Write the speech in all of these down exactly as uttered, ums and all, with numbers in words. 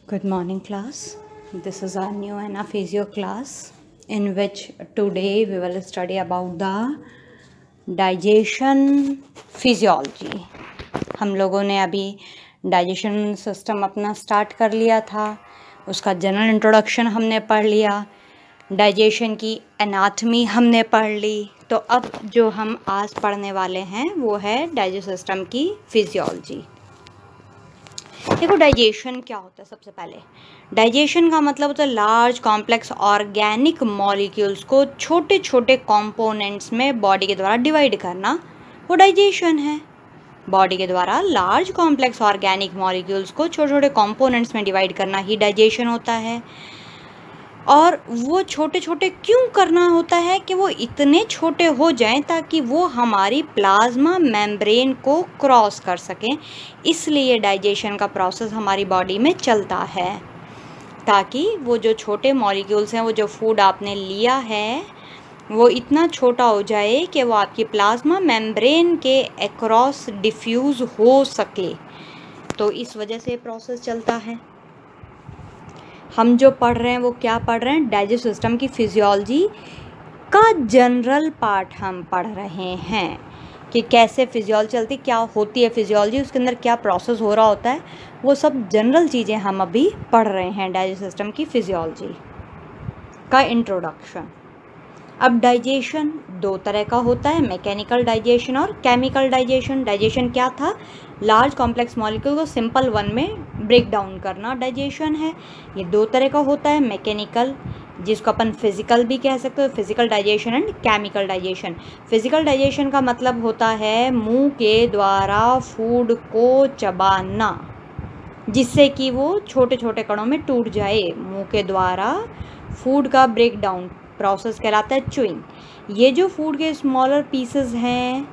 Good morning, class. This is our new anaphysio class in which today we will study about the digestion physiology. हम लोगों ने अभी digestion system अपना start कर लिया था, उसका जनरल इंट्रोडक्शन हमने पढ़ लिया, डाइजेशन की एनाटमी हमने पढ़ ली. तो अब जो हम आज पढ़ने वाले हैं वो है डाइजेस्ट सिस्टम की फिजियोलॉजी. देखो डाइजेशन क्या होता है. सबसे पहले डाइजेशन का मतलब होता है लार्ज कॉम्प्लेक्स ऑर्गेनिक मॉलिक्यूल्स को छोटे छोटे कंपोनेंट्स में बॉडी के द्वारा डिवाइड करना, वो डाइजेशन है. बॉडी के द्वारा लार्ज कॉम्प्लेक्स ऑर्गेनिक मॉलिक्यूल्स को छोटे छोटे कंपोनेंट्स में डिवाइड करना ही डाइजेशन होता है. और वो छोटे छोटे क्यों करना होता है कि वो इतने छोटे हो जाएं ताकि वो हमारी प्लाज्मा मेम्ब्रेन को क्रॉस कर सकें. इसलिए डाइजेशन का प्रोसेस हमारी बॉडी में चलता है ताकि वो जो छोटे मॉलिक्यूल्स हैं, वो जो फूड आपने लिया है, वो इतना छोटा हो जाए कि वो आपकी प्लाज्मा मेम्ब्रेन के अक्रॉस डिफ्यूज़ हो सके. तो इस वजह से प्रोसेस चलता है. हम जो पढ़ रहे हैं वो क्या पढ़ रहे हैं? डाइजेस्ट सिस्टम की फिजियोलॉजी का जनरल पार्ट हम पढ़ रहे हैं कि कैसे फिजियोलॉजी चलती, क्या होती है फिजियोलॉजी, उसके अंदर क्या प्रोसेस हो रहा होता है, वो सब जनरल चीज़ें हम अभी पढ़ रहे हैं. डाइजेस्ट सिस्टम की फिजियोलॉजी का इंट्रोडक्शन. अब डाइजेशन दो तरह का होता है, मैकेनिकल डाइजेशन और केमिकल डाइजेशन. डाइजेशन क्या था? लार्ज कॉम्प्लेक्स मॉलिक्यूल को सिंपल वन में ब्रेक डाउन करना डाइजेशन है. ये दो तरह का होता है, मैकेनिकल जिसको अपन फिजिकल भी कह सकते हो, physical digestion and chemical digestion. Physical digestion का मतलब होता है मुंह के द्वारा फूड को चबाना जिससे कि वो छोटे छोटे कणों में टूट जाए. मुंह के द्वारा फूड का ब्रेक डाउन प्रोसेस कहलाता है च्यूइंग. ये जो फूड के स्मॉलर पीसेस हैं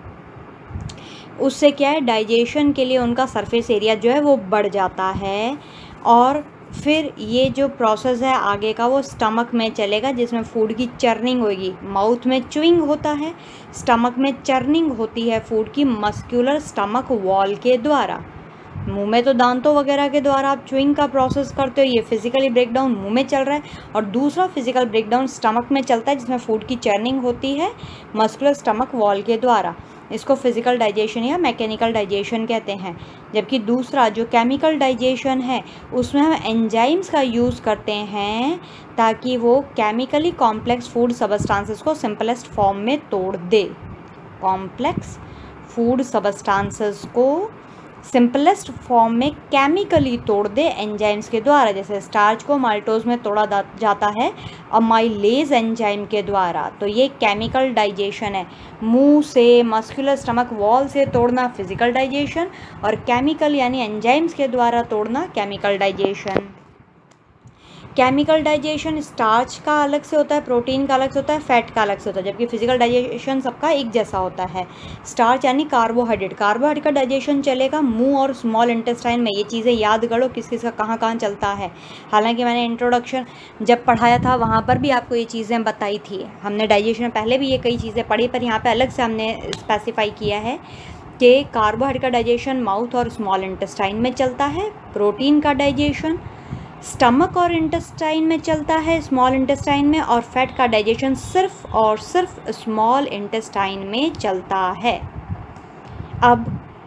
उससे क्या है, डाइजेशन के लिए उनका सरफेस एरिया जो है वो बढ़ जाता है और फिर ये जो प्रोसेस है आगे का वो स्टमक में चलेगा जिसमें फूड की चर्निंग होगी. माउथ में च्यूइंग होता है, स्टमक में चर्निंग होती है फूड की मस्क्यूलर स्टमक वॉल के द्वारा. मुंह में तो दांतों वगैरह के द्वारा आप च्यूइंग का प्रोसेस करते हो, ये फिजिकली ब्रेकडाउन मुंह में चल रहा है. और दूसरा फिजिकल ब्रेकडाउन स्टमक में चलता है जिसमें फूड की चर्निंग होती है मस्कुलर स्टमक वॉल के द्वारा. इसको फिजिकल डाइजेशन या मैकेनिकल डाइजेशन कहते हैं. जबकि दूसरा जो केमिकल डाइजेशन है उसमें हम एंजाइम्स का यूज़ करते हैं ताकि वो केमिकली कॉम्प्लेक्स फूड सबस्टांसेस को सिंपलेस्ट फॉर्म में तोड़ दे. कॉम्प्लेक्स फूड सबस्टांसेस को सिंपलेस्ट फॉर्म में केमिकली तोड़ दे एंजाइम्स के द्वारा. जैसे स्टार्च को माल्टोज में तोड़ा जाता है अमाइलेज एंजाइम के द्वारा. तो ये केमिकल डाइजेशन है. मुंह से मस्कुलर स्टमक वॉल से तोड़ना फिजिकल डाइजेशन और केमिकल यानी एंजाइम्स के द्वारा तोड़ना chemical digestion. Chemical digestion starch का अलग से होता है, प्रोटीन का अलग से होता है, फैट का अलग से होता है. जबकि फिजिकल डाइजेशन सबका एक जैसा होता है. स्टार्च यानी कार्बोहाइड्रेट, कार्बोहाइड्रेट का डाइजेशन चलेगा मुंह और स्मॉल इंटेस्टाइन में. ये चीज़ें याद करो किस किस का कहाँ कहाँ चलता है. हालांकि मैंने इंट्रोडक्शन जब पढ़ाया था वहाँ पर भी आपको ये चीज़ें बताई थी. हमने डाइजेशन में पहले भी ये कई चीज़ें पढ़ी, पर यहाँ पर अलग से हमने स्पेसिफाई किया है कि कार्बोहाइड्रेट का डाइजेशन माउथ और स्मॉल इंटेस्टाइन में चलता है, प्रोटीन का डाइजेशन स्टमक और इंटेस्टाइन में चलता है, स्मॉल इंटेस्टाइन में, और फैट का डाइजेशन सिर्फ और सिर्फ स्मॉल इंटेस्टाइन में चलता है. अब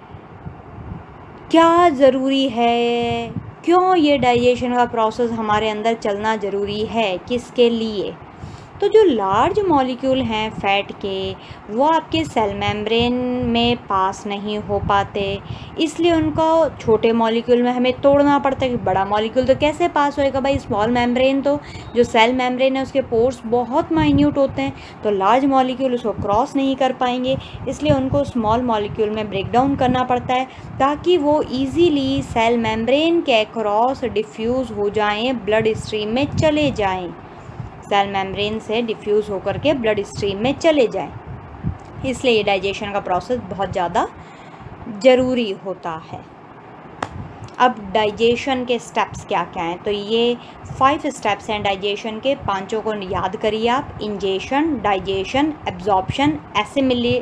क्या ज़रूरी है, क्यों ये डाइजेशन का प्रोसेस हमारे अंदर चलना ज़रूरी है, किसके लिए? तो जो लार्ज मॉलिक्यूल हैं फैट के वो आपके सेल मेम्ब्रेन में पास नहीं हो पाते, इसलिए उनको छोटे मॉलिक्यूल में हमें तोड़ना पड़ता है. कि बड़ा मॉलिक्यूल तो कैसे पास होएगा भाई, स्मॉल मेम्ब्रेन तो जो सेल मेम्ब्रेन है उसके पोर्स बहुत माइन्यूट होते हैं, तो लार्ज मॉलिक्यूल उसको क्रॉस नहीं कर पाएंगे, इसलिए उनको स्मॉल मॉलिक्यूल में ब्रेक डाउन करना पड़ता है ताकि वो ईजीली सेल मेम्ब्रेन के अक्रॉस डिफ्यूज़ हो जाएँ, ब्लड स्ट्रीम में चले जाएँ, सेल मेम्ब्रेन से डिफ्यूज़ होकर के ब्लड स्ट्रीम में चले जाएं. इसलिए ये डाइजेशन का प्रोसेस बहुत ज़्यादा ज़रूरी होता है. अब डाइजेशन के स्टेप्स क्या क्या हैं? तो ये फाइव स्टेप्स हैं डाइजेशन के, पांचों को याद करिए आप. इंजेशन, डाइजेशन, एब्जॉर्प्शन, एसिमिले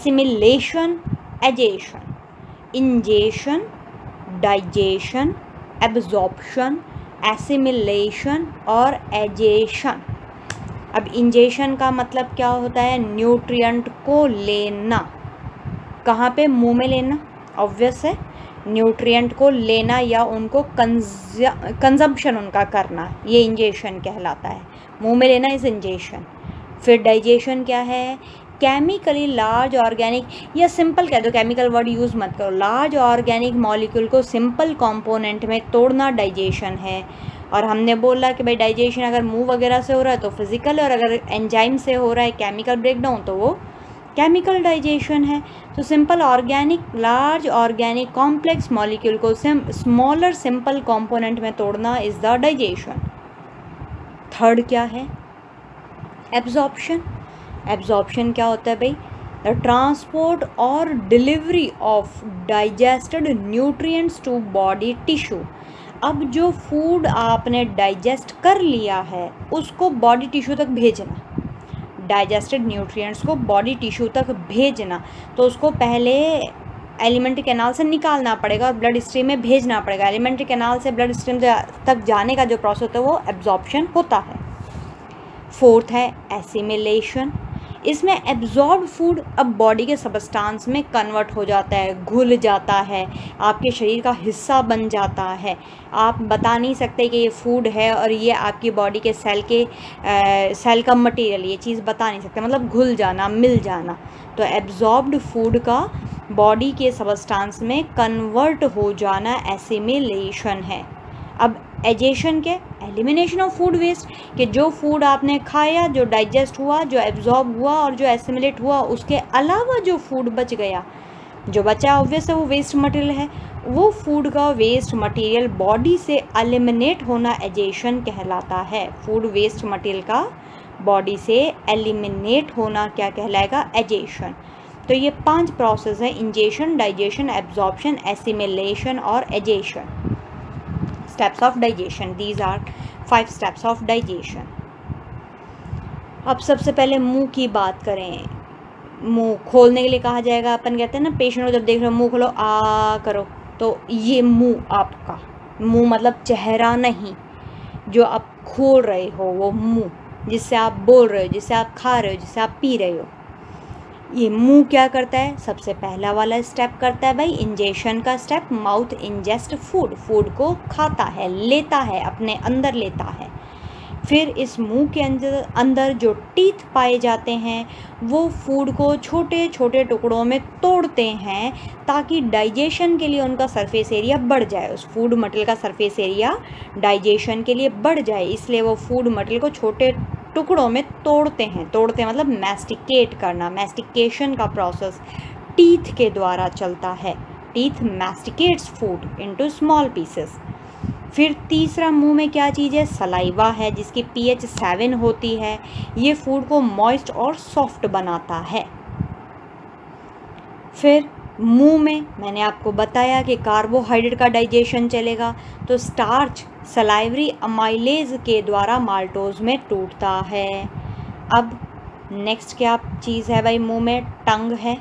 assimilation, egestion. Ingestion, digestion, absorption, assimilation और एजेशन। अब इंजेशन का मतलब क्या होता है? न्यूट्रिएंट को लेना। कहाँ पे? मुंह में लेना, ऑब्वियस है। न्यूट्रिएंट को लेना या उनको कंजम्पशन उनका करना, ये इंजेशन कहलाता है। मुंह में लेना इज इंजेशन। फिर डाइजेशन क्या है? केमिकली लार्ज ऑर्गेनिक, या सिंपल कह दो, केमिकल वर्ड यूज़ मत करो, लार्ज ऑर्गेनिक मॉलिक्यूल को सिंपल कंपोनेंट में तोड़ना डाइजेशन है। और हमने बोला कि भाई डाइजेशन अगर मुंह वगैरह से हो रहा है तो फिजिकल, और अगर एंजाइम से हो रहा है केमिकल ब्रेकडाउन तो वो केमिकल डाइजेशन है। तो simple organic, large organic complex molecule को स्मॉलर सिंपल कंपोनेंट में तोड़ना इज द डाइजेशन। थर्ड क्या है? एब्जॉर्प्शन। एब्जॉर्प्शन क्या होता है भाई? द ट्रांसपोर्ट और delivery of digested nutrients to body tissue. अब जो फूड आपने डाइजेस्ट कर लिया है उसको बॉडी टिश्यू तक भेजना, डाइजेस्टेड न्यूट्रिएंट्स को बॉडी टिश्यू तक भेजना, तो उसको पहले एलिमेंट्री कैनाल से निकालना पड़ेगा और ब्लड स्ट्रीम में भेजना पड़ेगा। एलिमेंट्री कैनाल से ब्लड स्ट्रीम तक जाने का जो प्रोसेस होता है वो एब्जॉर्प्शन होता है। फोर्थ है एसिमिलेशन। इसमें एब्जॉर्ब फूड अब बॉडी के सबस्टांस में कन्वर्ट हो जाता है, घुल जाता है, आपके शरीर का हिस्सा बन जाता है। आप बता नहीं सकते कि ये फूड है और ये आपकी बॉडी के सेल के आ, सेल का मटेरियल, ये चीज़ बता नहीं सकते, मतलब घुल जाना, मिल जाना। तो एब्जॉर्ब्ड फूड का बॉडी के सबस्टांस में कन्वर्ट हो जाना एसिमिलेशन है। अब एजेशन के एलिमिनेशन ऑफ फूड वेस्ट, कि जो फूड आपने खाया, जो डाइजेस्ट हुआ, जो एब्जॉर्ब हुआ और जो एसिमिलेट हुआ, उसके अलावा जो फूड बच गया, जो बचा ऑब्वियस है वो वेस्ट मटेरियल है, वो फूड का वेस्ट मटेरियल बॉडी से एलिमिनेट होना एजेशन कहलाता है। फूड वेस्ट मटेरियल का बॉडी से एलिमिनेट होना क्या कहलाएगा? एजेशन। तो ये पांच प्रोसेस है, इंजेशन, डाइजेशन, एब्जॉर्प्शन, एसिमिलेशन और एजेशन। Steps of digestion. These are five steps of digestion. अब सबसे पहले मुंह की बात करें। मुंह खोलने के लिए कहा जाएगा, अपन कहते हैं ना पेशेंट को जब देख रहे हो मुंह खोलो, आ करो, तो ये मुंह आपका, मुंह मतलब चेहरा नहीं, जो आप खोल रहे हो वो मुंह, जिससे आप बोल रहे हो, जिससे आप खा रहे हो, जिससे आप पी रहे हो, ये मुंह क्या करता है? सबसे पहला वाला स्टेप करता है भाई इंजेशन का step. Mouth ingest food, food को खाता है, लेता है, अपने अंदर लेता है। फिर इस मुंह के अंदर अंदर जो टीथ पाए जाते हैं वो फूड को छोटे छोटे टुकड़ों में तोड़ते हैं ताकि डाइजेशन के लिए उनका सरफेस एरिया बढ़ जाए। उस फूड मटेरियल का सरफेस एरिया डाइजेशन के लिए बढ़ जाए, इसलिए वो फूड मटेरियल को छोटे टुकड़ों में तोड़ते हैं। तोड़ते हैं मतलब मैस्टिकेट करना। मैस्टिकेशन का प्रोसेस टीथ के द्वारा चलता है। Teeth masticates food into small pieces. फिर तीसरा मुंह में क्या चीज़ है? सलाइवा है, जिसकी पीएच सेवन होती है। ये फूड को मॉइस्ट और सॉफ्ट बनाता है। फिर मुंह में मैंने आपको बताया कि कार्बोहाइड्रेट का डाइजेशन चलेगा, तो स्टार्च सलाइवरी अमाइलेज के द्वारा माल्टोज में टूटता है। अब नेक्स्ट क्या चीज़ है भाई? मुंह में टंग है,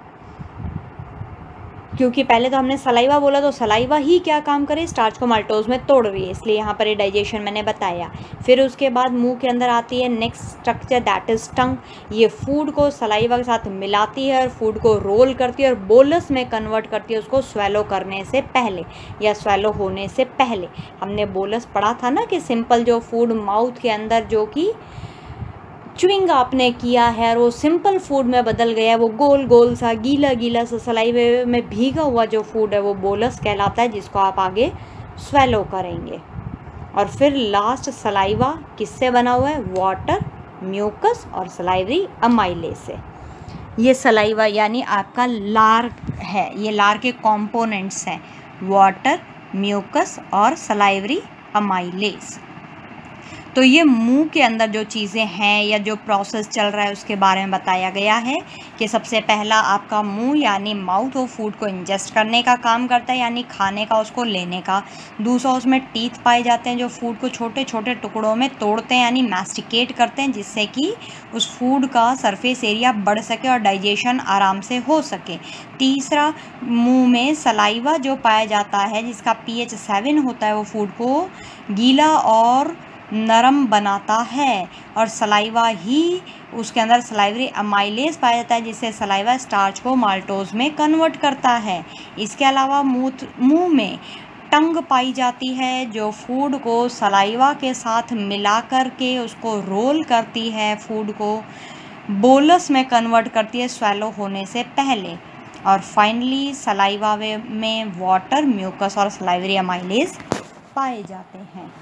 क्योंकि पहले तो हमने सलाइवा बोला, तो सलाइवा ही क्या काम करे? स्टार्च को माल्टोज में तोड़ रही है, इसलिए यहाँ पर ये डाइजेशन मैंने बताया। फिर उसके बाद मुंह के अंदर आती है next structure, that is tongue. ये फूड को सलाइवा के साथ मिलाती है और फूड को रोल करती है और बोलस में कन्वर्ट करती है, उसको स्वेलो करने से पहले या स्वेलो होने से पहले। हमने बोलस पढ़ा था ना कि सिंपल जो फूड माउथ के अंदर जो कि च्युइंग आपने किया है और वो सिंपल फूड में बदल गया है, वो गोल गोल सा गीला गीला सा सलाइवे में भीगा हुआ जो फूड है वो बोलस कहलाता है, जिसको आप आगे स्वेलो करेंगे। और फिर लास्ट सलाइवा किससे बना हुआ है? वाटर, म्यूकस और सलाइवरी अमाइलेज से। ये सलाइवा यानी आपका लार है, ये लार के कॉम्पोनेंट्स हैं, वाटर, म्यूकस और सलाइवरी अमाइलेज। तो ये मुंह के अंदर जो चीज़ें हैं या जो प्रोसेस चल रहा है उसके बारे में बताया गया है कि सबसे पहला आपका मुंह यानी माउथ वो फूड को इंजेस्ट करने का काम करता है, यानी खाने का, उसको लेने का। दूसरा उसमें टीथ पाए जाते हैं जो फूड को छोटे छोटे टुकड़ों में तोड़ते हैं यानी मैस्टिकेट करते हैं, जिससे कि उस फूड का सरफेस एरिया बढ़ सके और डाइजेशन आराम से हो सके। तीसरा, मुंह में सलाइवा जो पाया जाता है जिसका पीएच सेवन होता है, वो फूड को गीला और नरम बनाता है, और सलाइवा ही उसके अंदर सलाइवरी अमाइलेज पाया जाता है जिससे सलाइवा स्टार्च को माल्टोज में कन्वर्ट करता है। इसके अलावा मुंह मुंह में टंग पाई जाती है जो फूड को सलाइवा के साथ मिला कर के उसको रोल करती है, फूड को बोलस में कन्वर्ट करती है स्वैलो होने से पहले। और फाइनली सलाइवा में वाटर, म्यूकस और सलाइवरी अमाइलेज पाए जाते हैं।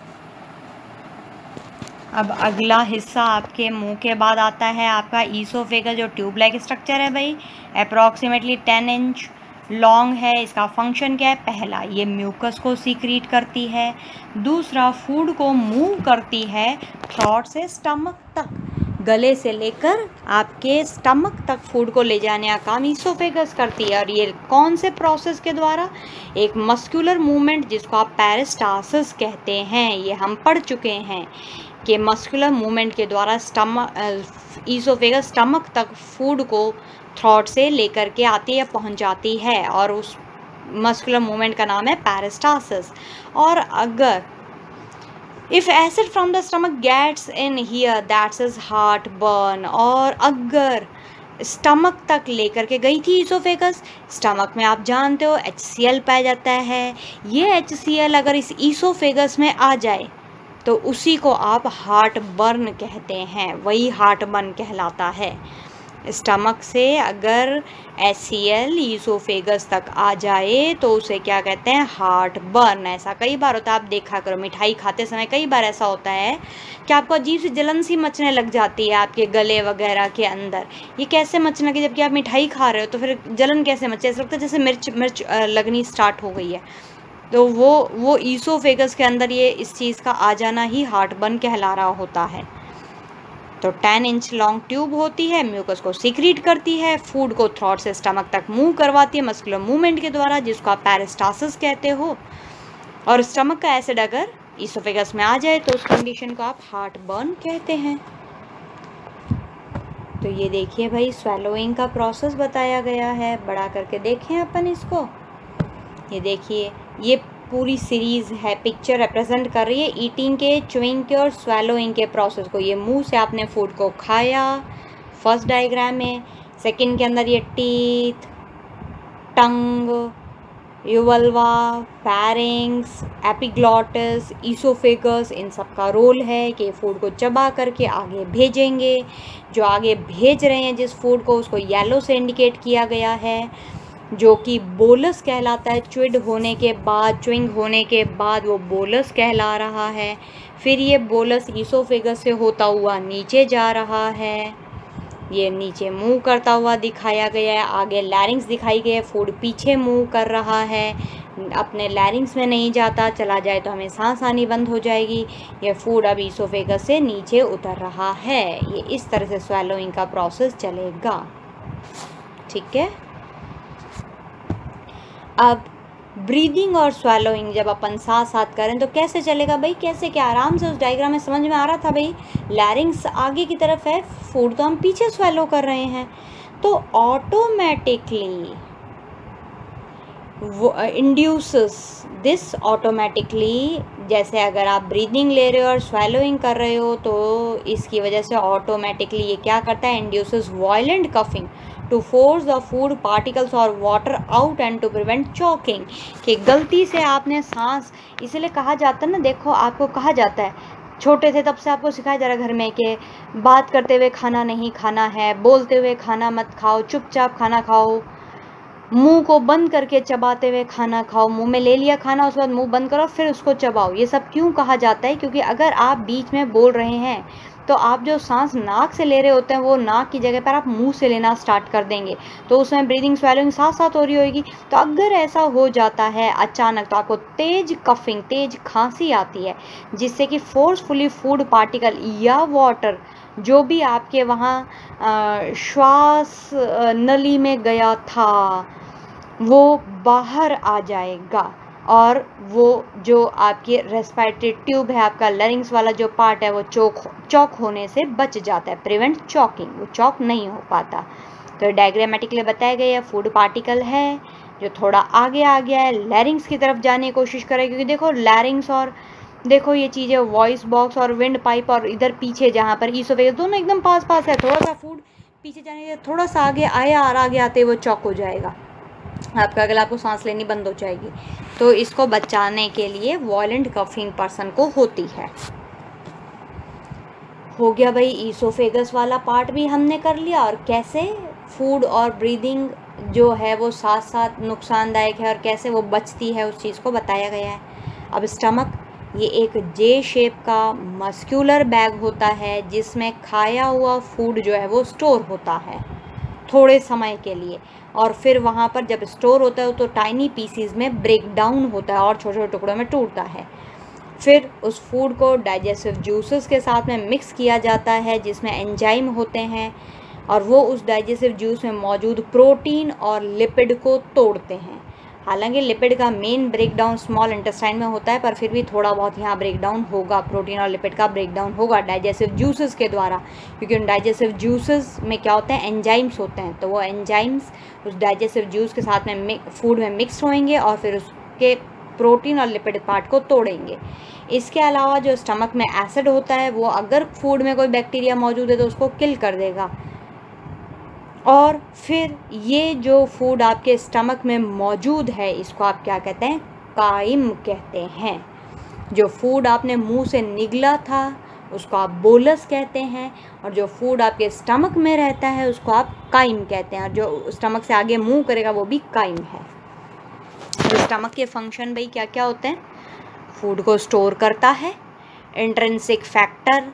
अब अगला हिस्सा आपके मुंह के बाद आता है आपका ईसोफेगस, जो ट्यूब लाइक स्ट्रक्चर है भाई, अप्रॉक्सीमेटली टेन इंच लॉन्ग है। इसका फंक्शन क्या है? पहला, ये म्यूकस को सीक्रीट करती है। दूसरा, फूड को मूव करती है थ्रोट से स्टमक तक, गले से लेकर आपके स्टमक तक फूड को ले जाने का काम ईसोफेगस करती है। और ये कौन से प्रोसेस के द्वारा? एक मस्कुलर मूवमेंट जिसको आप पेरिस्टासिस कहते हैं, ये हम पढ़ चुके हैं कि मस्कुलर मूवमेंट के द्वारा स्टमक ईसोफेगस स्टमक तक फूड को थ्रोट से लेकर के आती है, पहुंच जाती है, और उस मस्कुलर मूवमेंट का नाम है पेरिस्टासिस। और अगर if acid from the stomach gets in here that's is heartburn, और अगर स्टमक तक लेकर के गई थी ईसोफेगस, स्टमक में आप जानते हो एच सी एल पाया जाता है, ये एच सी एल अगर इस ईसोफेगस में आ जाए तो उसी को आप हार्ट बर्न कहते हैं, वही हार्ट बर्न कहलाता है। स्टमक से अगर एच सी एल ईसोफेगस तक आ जाए तो उसे क्या कहते हैं? Heartburn. ऐसा कई बार होता है, आप देखा करो मिठाई खाते समय कई बार ऐसा होता है कि आपको अजीब सी जलन सी मचने लग जाती है आपके गले वगैरह के अंदर। ये कैसे मचने की, जबकि आप मिठाई खा रहे हो तो फिर जलन कैसे मचे? ऐसा लगता है जैसे मिर्च मिर्च लगनी स्टार्ट हो गई है। तो वो वो ईसोफेगस के अंदर ये इस चीज़ का आ जाना ही हार्ट बर्न कहला रहा होता है। तो टेन इंच लॉन्ग ट्यूब होती है, म्यूकस को सीक्रीट करती है, फूड को थ्रोट से स्टमक तक मूव करवाती है मस्कुलर मूवमेंट के द्वारा, जिसको आप पेरिस्टासिस कहते हो। और स्टमक का एसिड अगर ईसोफेगस में आ जाए तो उस कंडीशन को आप हार्ट बर्न कहते हैं। तो ये देखिए भाई, स्वेलोइंग का प्रोसेस बताया गया है, बड़ा करके देखें अपन इसको। ये देखिए, ये पूरी सीरीज़ है, पिक्चर रिप्रेजेंट कर रही है ईटिंग के, च्यूइंग के और स्वेलोइंग के प्रोसेस को। ये मुंह से आपने फूड को खाया फर्स्ट डायग्राम में, सेकंड के अंदर ये teeth, tongue, uvula, pharynx, epiglottis, oesophagus, इन सब का रोल है कि फूड को चबा करके आगे भेजेंगे। जो आगे भेज रहे हैं जिस फूड को, उसको येलो से इंडिकेट किया गया है, जो कि बोलस कहलाता है। च्विड होने के बाद, च्विंग होने के बाद वो बोलस कहला रहा है। फिर ये बोलस ईसोफेगस से होता हुआ नीचे जा रहा है, ये नीचे मूव करता हुआ दिखाया गया है। आगे लैरिंग्स दिखाई गई है, फूड पीछे मूव कर रहा है, अपने लैरिंग्स में नहीं जाता, चला जाए तो हमें सांस आनी बंद हो जाएगी। ये फूड अब ईसोफेगस से नीचे उतर रहा है। ये इस तरह से स्वेलोइंग का प्रोसेस चलेगा, ठीक है। अब ब्रीदिंग और स्वेलोइंग जब अपन साथ साथ करें तो कैसे चलेगा भाई? कैसे क्या? आराम से उस डायग्राम में समझ में आ रहा था भाई। लैरिंग्स आगे की तरफ है, फूड तो हम पीछे स्वेलो कर रहे हैं, तो ऑटोमेटिकली वो इंड्यूसेस दिस ऑटोमेटिकली, जैसे अगर आप ब्रीदिंग ले रहे हो और स्वेलोइंग कर रहे हो तो इसकी वजह से ऑटोमेटिकली ये क्या करता है? Induces violent coughing to force the food particles और water out and to prevent choking. कि गलती से आपने सांस, इसलिए कहा जाता है ना, देखो आपको कहा जाता है, छोटे थे तब से आपको सिखाया जा रहा है घर में कि बात करते हुए खाना नहीं खाना है, बोलते हुए खाना मत खाओ, चुपचाप खाना खाओ, मुंह को बंद करके चबाते हुए खाना खाओ, मुंह में ले लिया खाना उसके बाद मुंह बंद करो फिर उसको चबाओ। ये सब क्यों कहा जाता है? क्योंकि अगर आप बीच में बोल रहे हैं तो आप जो सांस नाक से ले रहे होते हैं वो नाक की जगह पर आप मुंह से लेना स्टार्ट कर देंगे, तो उसमें ब्रीदिंग स्वेलिंग साथ साथ हो रही होगी। तो अगर ऐसा हो जाता है अचानक तो आपको तेज कफिंग, तेज खांसी आती है, जिससे कि फोर्सफुली फूड पार्टिकल या वाटर जो भी आपके वहाँ श्वास नली में गया था वो बाहर आ जाएगा, और वो जो आपकी रेस्पिरेटरी ट्यूब है, आपका लरिंग्स वाला जो पार्ट है, वो चौक चौक होने से बच जाता है, प्रिवेंट चॉकिंग, वो चौक नहीं हो पाता। तो डायग्रामेटिकली बताया गया है फूड पार्टिकल है जो थोड़ा आगे आ गया है, लैरिंग्स की तरफ जाने की कोशिश करे, क्योंकि देखो लैरिंग्स और देखो ये चीज़ें वॉइस बॉक्स और विंड पाइप और इधर पीछे जहाँ पर ईसोफेगस दोनों एकदम पास पास है, थोड़ा सा फूड पीछे जाने के थोड़ा सा आगे आया और आगे आते वो चौक हो जाएगा, आपका गला, आपको सांस लेनी बंद हो जाएगी। तो इसको बचाने के लिए वॉयलेंट कफिंग पर्सन को होती है। हो गया भाई, ईसोफेगस वाला पार्ट भी हमने कर लिया, और कैसे फूड और ब्रीदिंग जो है वो साथ साथ नुकसानदायक है और कैसे वो बचती है उस चीज़ को बताया गया है। अब स्टमक, ये एक जे शेप का मस्क्यूलर बैग होता है जिसमें खाया हुआ फूड जो है वो स्टोर होता है थोड़े समय के लिए, और फिर वहाँ पर जब स्टोर होता है तो टाइनी पीसीज में ब्रेक डाउन होता है और छोटे छोटे टुकड़ों में टूटता है। फिर उस फूड को डाइजेस्टिव जूसेस के साथ में मिक्स किया जाता है जिसमें एंजाइम होते हैं, और वो उस डाइजेस्टिव जूस में मौजूद प्रोटीन और लिपिड को तोड़ते हैं। हालांकि लिपिड का मेन ब्रेकडाउन स्मॉल इंटेस्टाइन में होता है, पर फिर भी थोड़ा बहुत यहाँ ब्रेकडाउन होगा, प्रोटीन और लिपिड का ब्रेकडाउन होगा डाइजेस्टिव जूसेस के द्वारा, क्योंकि उन डाइजेस्टिव जूसेस में क्या होते हैं, एंजाइम्स होते हैं। तो वो एंजाइम्स उस डाइजेस्टिव जूस के साथ में फूड में मिक्स होंगे और फिर उसके प्रोटीन और लिपिड पार्ट को तोड़ेंगे। इसके अलावा जो स्टमक में एसिड होता है वो अगर फूड में कोई बैक्टीरिया मौजूद है तो उसको किल कर देगा, और फिर ये जो फूड आपके स्टमक में मौजूद है इसको आप क्या कहते हैं, काइम कहते हैं। जो फूड आपने मुंह से निगला था उसको आप बोलस कहते हैं, और जो फूड आपके स्टमक में रहता है उसको आप काइम कहते हैं, और जो स्टमक से आगे मूव करेगा वो भी काइम है। तो स्टमक के फंक्शन भाई क्या क्या होते हैं, फूड को स्टोर करता है, इंट्रिंसिक फैक्टर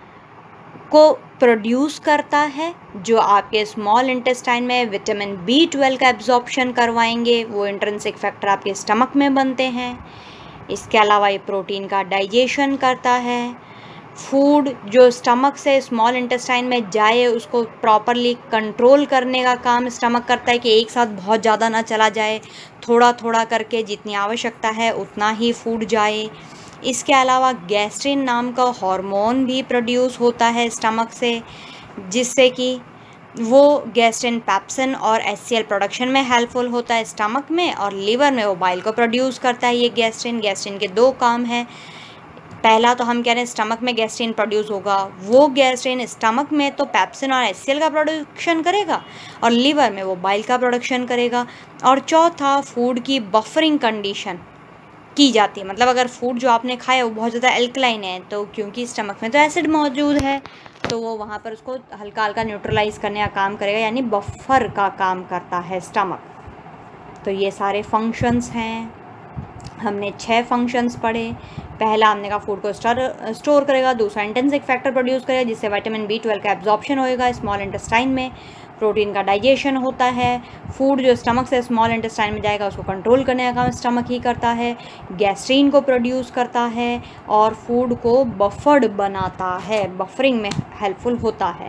को प्रोड्यूस करता है जो आपके स्मॉल इंटेस्टाइन में विटामिन बी ट्वेल्व का एब्जॉर्प्शन करवाएंगे, वो इंट्रिंसिक फैक्टर आपके स्टमक में बनते हैं। इसके अलावा ये प्रोटीन का डाइजेशन करता है, फूड जो स्टमक से स्मॉल इंटेस्टाइन में जाए उसको प्रॉपरली कंट्रोल करने का काम स्टमक करता है कि एक साथ बहुत ज़्यादा ना चला जाए, थोड़ा थोड़ा करके जितनी आवश्यकता है उतना ही फूड जाए। इसके अलावा गैस्ट्रिन नाम का हार्मोन भी प्रोड्यूस होता है स्टमक से, जिससे कि वो गैस्ट्रिन पैप्सिन और एचसीएल प्रोडक्शन में हेल्पफुल होता है स्टमक में, और लीवर में वो बाइल को प्रोड्यूस करता है। ये गैस्ट्रिन गैस्ट्रिन के दो काम हैं, पहला तो हम कह रहे हैं स्टमक में गैस्ट्रिन प्रोड्यूस होगा, वो गैस्ट्रिन स्टमक में तो पैप्सिन और एचसीएल का प्रोडक्शन करेगा और लीवर में वो बाइल का प्रोडक्शन करेगा। और चौथा, फूड की बफरिंग कंडीशन की जाती है, मतलब अगर फूड जो आपने खाया वो बहुत ज़्यादा एल्कलाइन है तो क्योंकि स्टमक में तो एसिड मौजूद है तो वो वहाँ पर उसको हल्का हल्का न्यूट्रलाइज करने का काम करेगा, यानी बफर का काम करता है स्टमक। तो ये सारे फंक्शंस हैं, हमने छः फंक्शंस पढ़े। पहला हमने कहा फूड को स्टोर स्टोर करेगा, दूसरा इंटेंसिक फैक्टर प्रोड्यूस करेगा जिससे विटामिन बी ट्वेल्व का एब्जॉर्प्शन होएगा स्मॉल इंटेस्टाइन में, प्रोटीन का डाइजेशन होता है, फूड जो स्टमक से स्मॉल इंटेस्टाइन में जाएगा उसको कंट्रोल करने का काम स्टमक ही करता है, गैस्ट्रीन को प्रोड्यूस करता है और फूड को बफर्ड बनाता है, बफरिंग में हेल्पफुल होता है।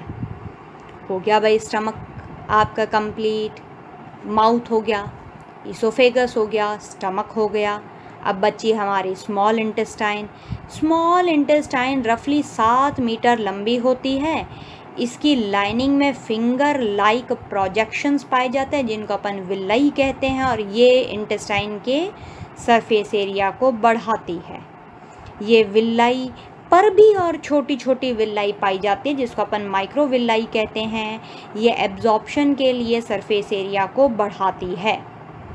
हो गया भाई स्टमक आपका कंप्लीट, माउथ हो गया, इसोफेगस हो गया, स्टमक हो गया। अब बची हमारी स्मॉल इंटेस्टाइन। स्मॉल इंटेस्टाइन रफली सात मीटर लंबी होती है। इसकी लाइनिंग में फिंगर लाइक प्रोजेक्शंस पाए जाते हैं जिनको अपन विलाई कहते हैं, और ये इंटेस्टाइन के सरफेस एरिया को बढ़ाती है। ये विलाई पर भी और छोटी छोटी विलाई पाई जाती है जिसको अपन माइक्रो विलाई कहते हैं। ये एब्जॉर्प्शन के लिए सरफेस एरिया को बढ़ाती है।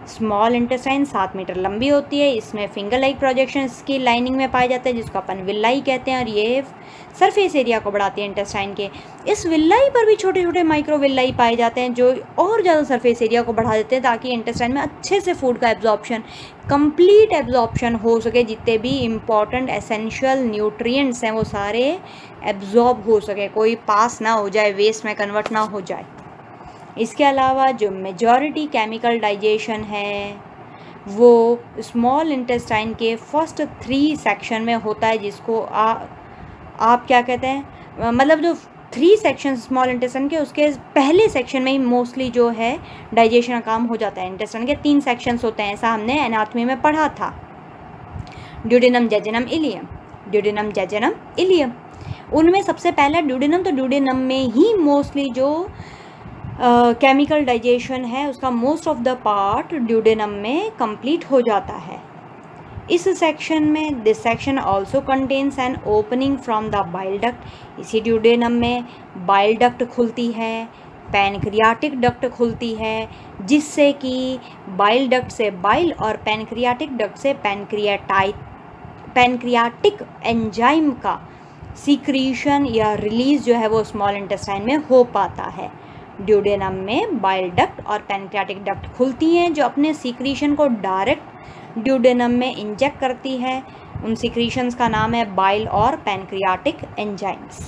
स्मॉल इंटेस्टाइन सात मीटर लंबी होती है। इसमें फिंगर लाइक प्रोजेक्शंस की लाइनिंग में पाए जाते हैं, जिसको अपन विल्लाई कहते हैं, और ये सरफेस एरिया को बढ़ाती है इंटेस्टाइन के। इस विल्लाई पर भी छोटे छोटे माइक्रो विल्लाई पाए जाते हैं, जो और ज़्यादा सरफेस एरिया को बढ़ा देते हैं, ताकि इंटेस्टाइन में अच्छे से फूड का एब्जॉर्प्शन, कंप्लीट एब्जॉर्प्शन हो सके। जितने भी इम्पॉर्टेंट एसेंशियल न्यूट्रिएंट्स हैं वो सारे एब्जॉर्ब हो सके, कोई पास ना हो जाए, वेस्ट में कन्वर्ट ना हो जाए। इसके अलावा जो मेजॉरिटी केमिकल डाइजेशन है वो स्मॉल इंटेस्टाइन के फर्स्ट थ्री सेक्शन में होता है, जिसको आ, आप क्या कहते हैं, मतलब जो थ्री सेक्शन स्मॉल इंटेस्टाइन के, उसके पहले सेक्शन में ही मोस्टली जो है डाइजेशन का काम हो जाता है। इंटेस्टाइन के तीन सेक्शंस होते हैं, ऐसा हमने एनाटॉमी में पढ़ा था, duodenum, jejunum, ileum. Duodenum, jejunum, ileum, उनमें सबसे पहला ड्यूडेनम। तो ड्यूडेनम में ही मोस्टली जो केमिकल डाइजेशन है उसका most of the part duodenum में कंप्लीट हो जाता है। इस सेक्शन में this section also contains an opening from the bile duct. इसी ड्यूडेनम में बाइल डक्ट खुलती है, पैनक्रियाटिक डक्ट खुलती है, जिससे कि बाइल डक्ट से बाइल और पैनक्रियाटिक डक्ट से पैनक्रियाटाइट पैनक्रियाटिक एंजाइम का सीक्रीशन या रिलीज जो है वो स्मॉल इंटेस्टाइन में हो पाता है। ड्यूडेनम में बाइल डक्ट और पैनक्रियाटिक डक्ट खुलती हैं, जो अपने सीक्रीशन को डायरेक्ट ड्यूडेनम में इंजेक्ट करती है। उन सीक्रीशंस का नाम है बाइल और पैनक्रियाटिक एंजाइम्स।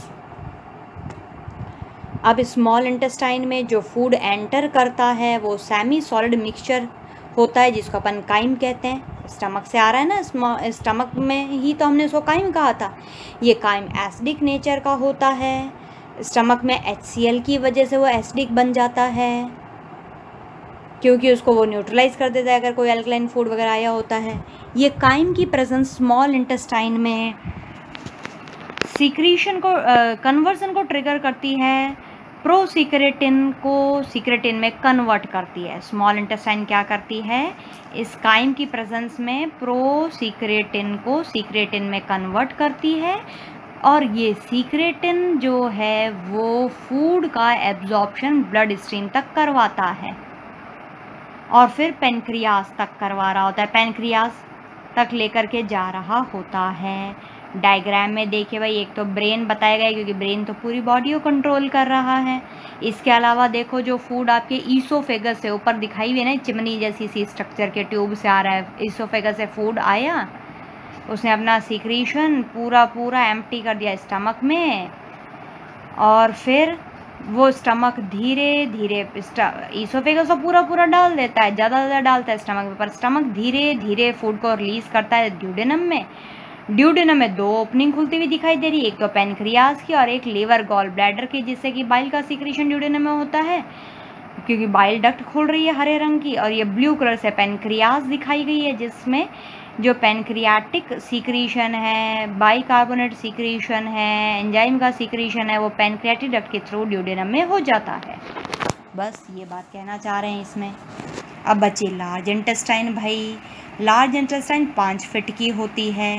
अब स्मॉल इंटेस्टाइन में जो फूड एंटर करता है वो सेमी सॉलिड मिक्सचर होता है, जिसको अपन काइम कहते हैं। स्टमक से आ रहा है ना, स्टमक में ही तो हमने उसको काइम कहा था। ये काइम एसिडिक नेचर का होता है। स्टमक में एच सी एल की वजह से वो एसिडिक बन जाता है, क्योंकि उसको वो न्यूट्रलाइज कर देता है अगर कोई एल्कलाइन फूड वगैरह आया होता है। ये काइम की प्रेजेंस स्मॉल इंटेस्टाइन में सीक्रीशन को कन्वर्जन को ट्रिगर करती है, प्रो सीक्रेटिन को सीक्रेटिन में कन्वर्ट करती है। स्मॉल इंटेस्टाइन क्या करती है, इस काइम की प्रेजेंस में प्रो सीक्रेटिन को सीक्रेटिन में कन्वर्ट करती है, और ये सीक्रेटिन जो है वो फूड का एब्जॉर्प्शन ब्लड स्ट्रीम तक करवाता है, और फिर पेनक्रियास तक करवा रहा होता है, पेनक्रियास तक लेकर के जा रहा होता है। डायग्राम में देखिए भाई, एक तो ब्रेन बताया गया है, क्योंकि ब्रेन तो पूरी बॉडी को कंट्रोल कर रहा है। इसके अलावा देखो जो फूड आपके ईसोफेगस से ऊपर दिखाई हुई है ना, चिमनी जैसी सी स्ट्रक्चर के ट्यूब से आ रहा है, ईसोफेगस से फूड आया, उसने अपना सीक्रीशन पूरा पूरा एम्प्टी कर दिया स्टमक में, और फिर वो स्टमक धीरे धीरे ईसोफेगस तो पूरा पूरा डाल देता है, ज़्यादा ज़्यादा डालता है स्टमक में, पर स्टमक धीरे धीरे फूड को रिलीज करता है ड्यूडेनम में। ड्यूडेनम में दो ओपनिंग खुलती हुई दिखाई दे रही है, एक तो पेनक्रियास की और एक लीवर गॉल ब्लैडर की, जिससे कि बाइल का सीक्रेशन ड्यूडेनम में होता है, क्योंकि बाइल डक्ट खुल रही है हरे रंग की, और ये ब्लू कलर से पेनक्रियास दिखाई गई है, जिसमें जो पेनक्रियाटिक सीक्रीशन है, बाइकार्बोनेट सीक्रीशन है, एंजाइम का सीक्रीशन है, वो पेनक्रियाटिक डक्ट के थ्रू ड्यूडेनम में हो जाता है। बस ये बात कहना चाह रहे हैं इसमें। अब बचे लार्ज इंटेस्टाइन। भाई लार्ज इंटेस्टाइन पाँच फिट की होती है,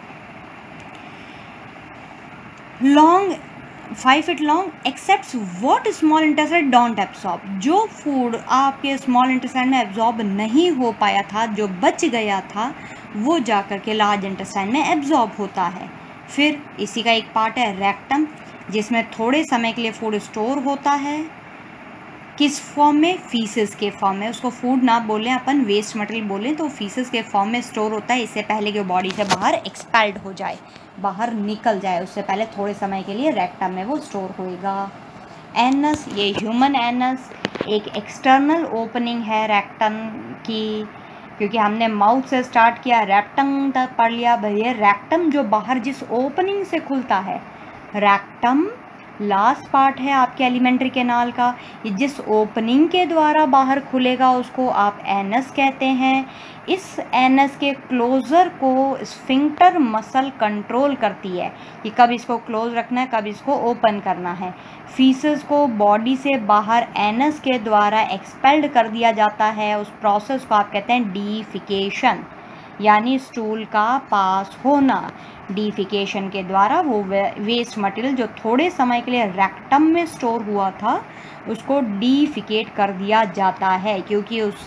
long five feet long, except what small intestine don't absorb. जो फूड आपके स्मॉल इंटेस्टाइन में एब्जॉर्ब नहीं हो पाया था, जो बच गया था, वो जाकर के लार्ज इंटेस्टाइन में एब्जॉर्ब होता है। फिर इसी का एक पार्ट है रेक्टम, जिसमें थोड़े समय के लिए फूड स्टोर होता है। किस फॉर्म में? फीसेस के फॉर्म में। उसको फूड ना बोलें अपन, वेस्ट मटेरियल बोलें, तो फीसेस के फॉर्म में स्टोर होता है, इससे पहले कि बॉडी से बाहर एक्सपेल्ड हो जाए, बाहर निकल जाए, उससे पहले थोड़े समय के लिए रेक्टम में वो स्टोर होएगा। एनस, ये ह्यूमन एनस एक एक्सटर्नल ओपनिंग है रेक्टम की, क्योंकि हमने माउथ से स्टार्ट किया, रेक्टम तक पढ़ लिया। भैया रेक्टम जो बाहर जिस ओपनिंग से खुलता है, रेक्टम लास्ट पार्ट है आपके एलिमेंट्री कैनाल का, ये जिस ओपनिंग के द्वारा बाहर खुलेगा उसको आप एनस कहते हैं। इस एनस के क्लोज़र को स्फिंक्टर मसल कंट्रोल करती है कि कब इसको क्लोज रखना है, कब इसको ओपन करना है। फीसेस को बॉडी से बाहर एनस के द्वारा एक्सपेल्ड कर दिया जाता है, उस प्रोसेस को आप कहते हैं डीफिकेशन, यानी स्टूल का पास होना। डीफिकेशन के द्वारा वो वेस्ट मटेरियल जो थोड़े समय के लिए रेक्टम में स्टोर हुआ था उसको डीफिकेट कर दिया जाता है, क्योंकि उस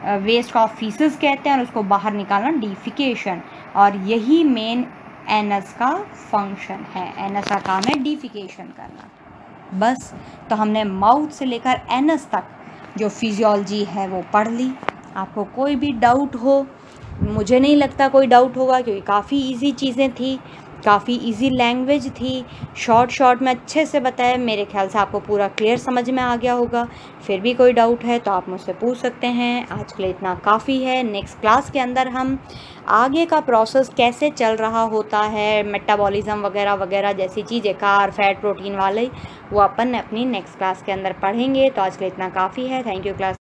वेस्ट को फीसेस कहते हैं और उसको बाहर निकालना डिफिकेशन। और यही मेन एनस का फंक्शन है, एनस का काम है डिफिकेशन करना। बस, तो हमने माउथ से लेकर एनस तक जो फिजियोलॉजी है वो पढ़ ली। आपको कोई भी डाउट हो, मुझे नहीं लगता कोई डाउट होगा, क्योंकि काफ़ी इजी चीज़ें थी, काफ़ी इजी लैंग्वेज थी, शॉर्ट शॉर्ट में अच्छे से बताया। मेरे ख्याल से आपको पूरा क्लियर समझ में आ गया होगा। फिर भी कोई डाउट है तो आप मुझसे पूछ सकते हैं। आज के लिए इतना काफ़ी है। नेक्स्ट क्लास के अंदर हम आगे का प्रोसेस कैसे चल रहा होता है, मेटाबॉलिज्म वगैरह वगैरह जैसी चीज़ें, कार फैट प्रोटीन वाले, वो अपन अपनी नेक्स्ट क्लास के अंदर पढ़ेंगे। तो आज के लिए इतना काफ़ी है। Thank you class.